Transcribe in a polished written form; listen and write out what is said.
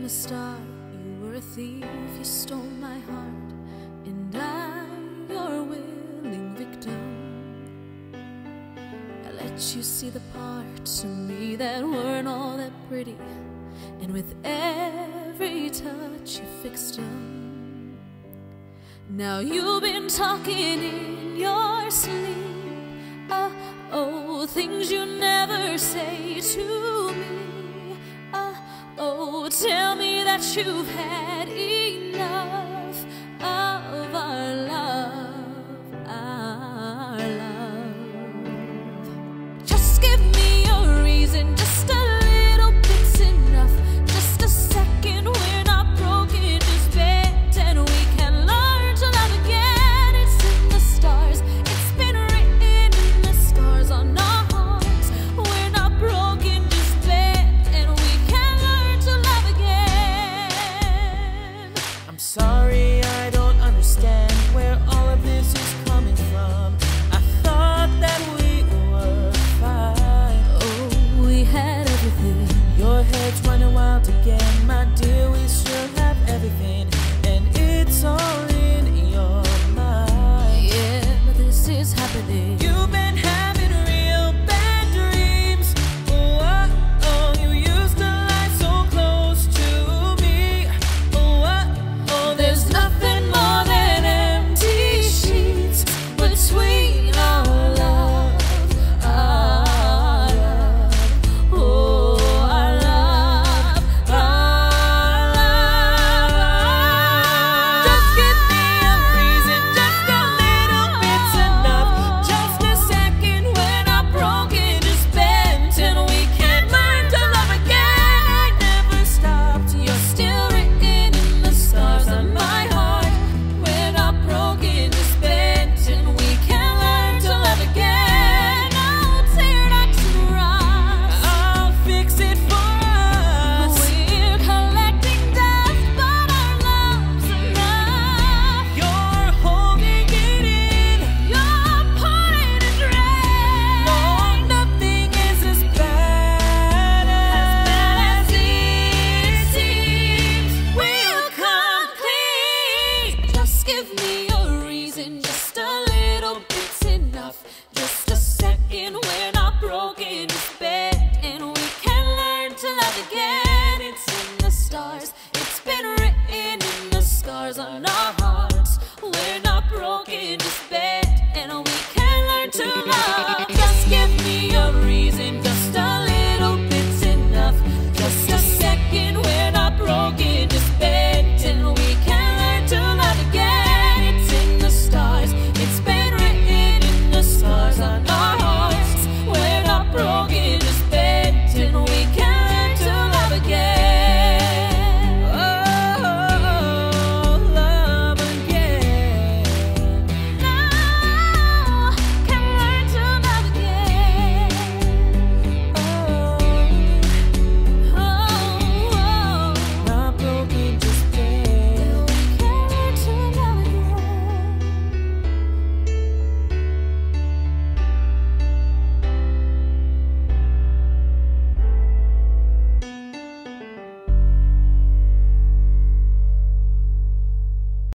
the start. You were a thief, you stole my heart, and I'm your willing victim. I let you see the parts of me that weren't all that pretty, and with every touch you fixed them. Now you've been talking in your sleep, oh, things you never say to me. Oh, tell me that you've had enough of our love, our love. Just give me a reason, just a little bit's enough. Just a second, we're not broken, just bent, and we can learn to love again. It's in the stars, it's been written in the scars on our hearts. We're not broken, just bent, and we can learn to love again. I'm sorry, I don't understand where all of this is coming from. I thought that we were fine. Oh, we had everything. Your head's running wild again, my dear, we still have everything, and it's all in your mind. Yeah, but this is happening. You've been having real bad dreams. Oh, oh, oh, you used to lie so close to me. Oh, oh, oh, There's nothing more than empty sheets between our love, our love, oh, our love, our love. just give me a reason, just a little bit's enough. Just a second, we're not broken, just bent, and we can learn to love again. I never stopped. You're still written in the stars on my heart. We're not broken, just bent, and we can learn to love again. I'll tear rocks and rocks. I'll fix it for us. We're collecting dust, but our love's enough. You're holding it in. You're pouring it rain. No, nothing is as bad As as it seems, we'll come clean. Just give me a reason, just